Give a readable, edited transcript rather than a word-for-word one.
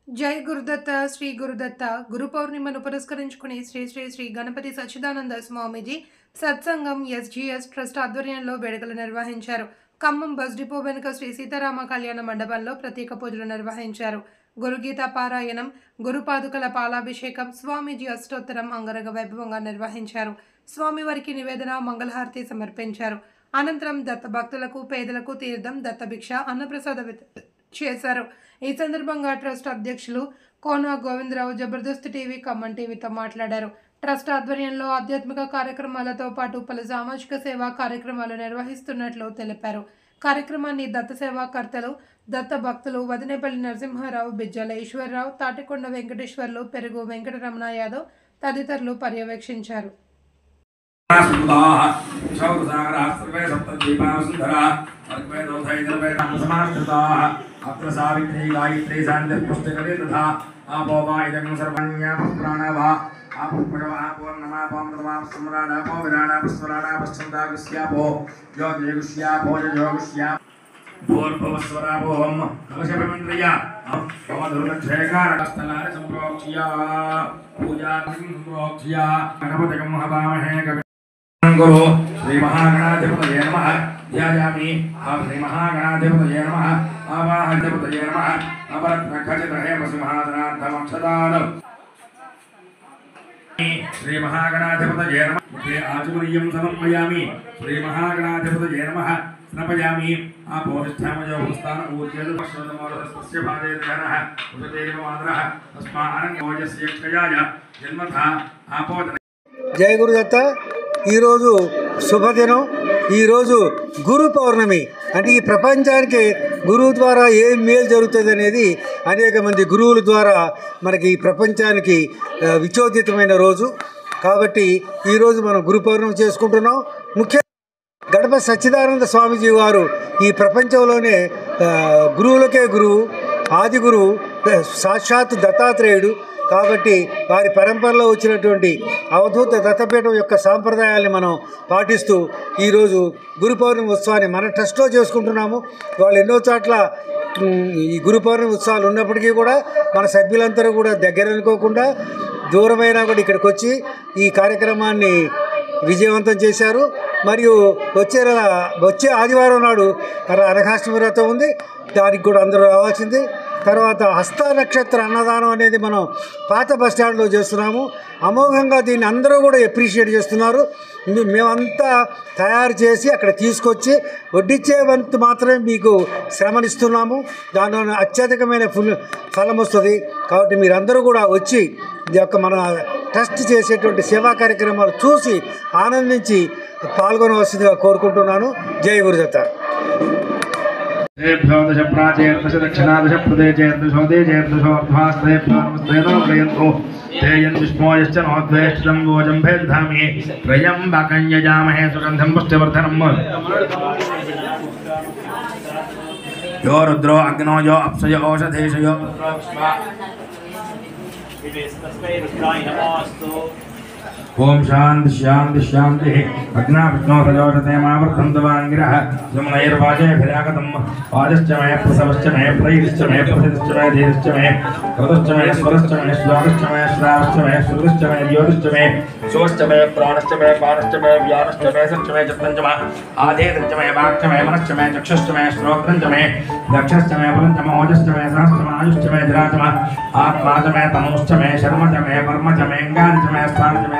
జై గురుదత్త శ్రీ గురుదత్త గురు పౌర్ణిమను పురస్కరించుకుని శ్రీ శ్రీ శ్రీ గణపతి సచ్చిదానంద స్వామీజీ సత్సంగం ఎస్జీఎస్ ట్రస్ట్ ఆధ్వర్యంలో వేడుకలు నిర్వహించారు. ఖమ్మం బస్ డిపో వెనుక శ్రీ సీతారామ కళ్యాణ మండపంలో ప్రత్యేక పూజలు నిర్వహించారు. గురుగీత పారాయణం, గురుపాదుకల పాలాభిషేకం, స్వామీజీ అష్టోత్తరం అంగరంగ వైభవంగా నిర్వహించారు. స్వామివారికి నివేదన, మంగళహారతి సమర్పించారు. అనంతరం దత్త భక్తులకు, పేదలకు తీర్థం, దత్తభిక్ష, అన్నప్రసాద చేశారు. ఈ సందర్భంగా ట్రస్ట్ అధ్యక్షులు కోన గోవిందరావు జబర్దస్త్ టీవీ, ఖమ్మం టీవీతో మాట్లాడారు. ట్రస్ట్ ఆధ్వర్యంలో ఆధ్యాత్మిక కార్యక్రమాలతో పాటు పలు సామాజిక సేవా కార్యక్రమాలు నిర్వహిస్తున్నట్లు తెలిపారు. కార్యక్రమాన్ని దత్త సేవాకర్తలు, దత్త భక్తులు వదినేపల్లి నరసింహారావు, బిజ్జల ఈశ్వరరావు, తాటికొండ వెంకటేశ్వర్లు, పెరుగు వెంకటరమణ యాదవ్ తదితరులు పర్యవేక్షించారు. अत्र सावित्री गायत्री सान्ध्यपुस्तकरे तथा आपो वा इदं सर्वण्यः प्राणवा आपो भगवा आपो नमः पामृतमा सम्राणापो विराणापस्वराणापश्चन्दागस्यापो योगेगुष्यापो योगुष्या भूर्भुवस्वरापोहम् कलशपमन्त्रिया भवधुर्लक्षयकारकस्तनाय सम्प्रोक्ष्या पूजां सम्प्रोक्ष्या गणपतिं हवामहे गुरु श्री महागणाधिपतये नमः ध्यायामि श्री महागणाधिपतये नमः आवाहनाधिपतये नमः अपरत्नखचितहे वसुमहासनार्थमक्षदानम् श्री महागणाधिपतये नमः आचमनीयं समर्पयामि श्री महागणाधिपतये नमः स्नपयामि आपोष्ठामयो भूस्थान ऊर्जेदपश्वतमोरस्य भादे ध्यानः उषतेर्मादरः तस्माऽनन्योजस्य क्षयाय जन्मथा आपोद जय गुरुदत्त ఈరోజు శుభదినం. ఈరోజు గురు పౌర్ణమి. అంటే ఈ ప్రపంచానికి గురువు ద్వారా ఏం మేలు జరుగుతుంది అనేది అనేక మంది గురువుల ద్వారా మనకి ఈ ప్రపంచానికి విచోదితమైన రోజు. కాబట్టి ఈరోజు మనం గురు పౌర్ణమి చేసుకుంటున్నాం. ముఖ్యంగా గణపతి సచ్చిదానంద స్వామీజీ వారు ఈ ప్రపంచంలోనే గురువులకే గురువు, ఆది గురువు, సాక్షాత్ దత్తాత్రేయుడు. కాబట్టి వారి పరంపరలో వచ్చినటువంటి అవధూత దత్తపీఠం యొక్క సాంప్రదాయాల్ని మనం పాటిస్తూ ఈరోజు గురు పౌర్ణమి ఉత్సవాన్ని మన ట్రస్ట్లో చేసుకుంటున్నాము. వాళ్ళు ఎన్నో చోట్ల ఈ గురు పౌర్ణమి ఉత్సవాలు ఉన్నప్పటికీ కూడా మన సభ్యులందరూ కూడా దగ్గర అనుకోకుండా దూరమైనా కూడా ఇక్కడికి వచ్చి ఈ కార్యక్రమాన్ని విజయవంతం చేశారు. మరియు వచ్చే ఆదివారం నాడు అనఘాష్టమి వ్రతం ఉంది, దానికి కూడా అందరూ రావాల్సింది. తర్వాత హస్త నక్షత్ర అన్నదానం అనేది మనం పాత బస్టాండ్లో చేస్తున్నాము. అమోఘంగా దీన్ని అందరూ కూడా అప్రిషియేట్ చేస్తున్నారు. మేమంతా తయారు చేసి అక్కడ తీసుకొచ్చి వడ్డిచ్చే వంతు మాత్రమే మీకు శ్రమనిస్తున్నాము. దానిలో అత్యధికమైన ఫలం వస్తుంది. కాబట్టి మీరందరూ కూడా వచ్చి ఈ యొక్క మన ట్రస్ట్ చేసేటువంటి సేవా కార్యక్రమాలు చూసి ఆనందించి పాల్గొనవలసిందిగా కోరుకుంటున్నాను. జై గురుదత్త. तेभ्यो दश प्राचेर्दश दक्षिणादश प्रदेशेर्दशोदेशेर्दशोर्ध्वास्तेभ्यो नमस्तेनो ते यन्विष्मोयश्च नोद्वेष्टं वोजम्भे दधामि त्र्यम्बकं यजामहे सुगन्धं पुष्टिवर्धनम् यो रुद्रो अग्नो यो अप्सयो ओषधेशयो ओम शांति शांति शांति अग्ना विष्णु प्रजोषते मावर्तं दवांगिरः यमुनैर्वाजे भिरागतम् वाजश्च मे प्रसवश्च मे प्रैश्च मे प्रसिद्धश्च मे धीरश्च मे क्रतुश्च मे स्वरश्च मे श्वागश्च मे श्रावश्च मे श्रुतिश्च मे ज्योतिश्च मे सोश्च मे प्राणश्च मे पानश्च मे व्यानश्च मे सच्च मे चित्तञ्च मे आधेयश्च मे वाक्च मे मनश्च मे चक्षुश्च मे श्रोत्रञ्च मे दक्षश्च मे बलञ्च मे ओजश्च मे सहस्रश्च मे आयुश्च मे जराच मे आत्मा च मे तनुश्च मे शर्म च मे कर्म च मे अङ्गानि च मे स्थानि च मे